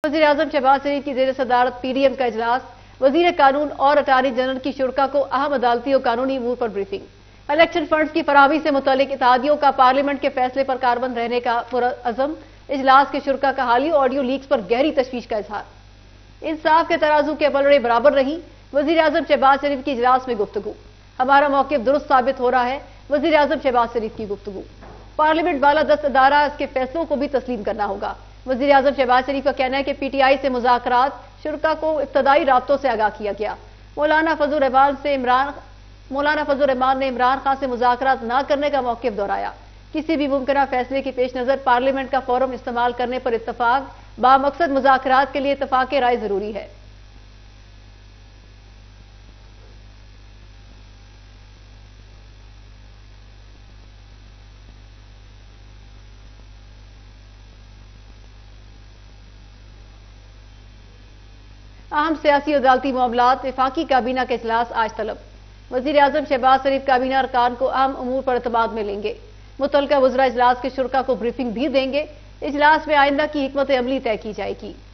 वज़ीर आज़म शहबाज शरीफ की ज़ेर सदारत PDM का इजलास, वज़ीर कानून और अटारनी जनरल की शुरा को अहम अदालती और कानूनी अमूर पर ब्रीफिंग। इलेक्शन फंड्स की फराहमी से मुतालिक इत्तेहादियों का पार्लियामेंट के फैसले पर कारबंद रहने का पुरअज़म। इजलास के शुरा का हालिया ऑडियो लीक्स पर गहरी तशवीश का इजहार। इंसाफ के तराजू के पलड़े बराबर रही, वज़ीर आज़म शहबाज शरीफ की इजलास में गुफ्तगू। हमारा मौक़िफ़ दुरुस्त साबित हो रहा है, वज़ीर आज़म शहबाज शरीफ की गुफ्तगू। पार्लियामेंट बालादस्त अदारा, इसके फैसलों को भी तस्लीम करना होगा। वज़ीर आज़म शहबाज शरीफ का कहना है कि PTI से मुज़ाकरात शुरा को इब्तदाई राब्तों से आगाह किया गया। मौलाना फजल रहमान ने इमरान खान से मुज़ाकरात न करने का मौक़िफ़ दोहराया। किसी भी मुमकिन फैसले की पेश नज़र पार्लियामेंट का फोरम इस्तेमाल करने पर इत्तफाक। बामकसद मुज़ाकरात के लिए इत्तफाक राय जरूरी है। अहम सियासी अदालती मामलात, वफाकी काबीना का इजलास आज तलब। वज़ीर आज़म शहबाज शरीफ काबीना अरकान को अहम अमूर पर एतमाद में लेंगे। मुतल्लिका वज़रा इजलास के शुरा को ब्रीफिंग भी देंगे। इजलास में आइंदा की हिकमत अमली तय की जाएगी।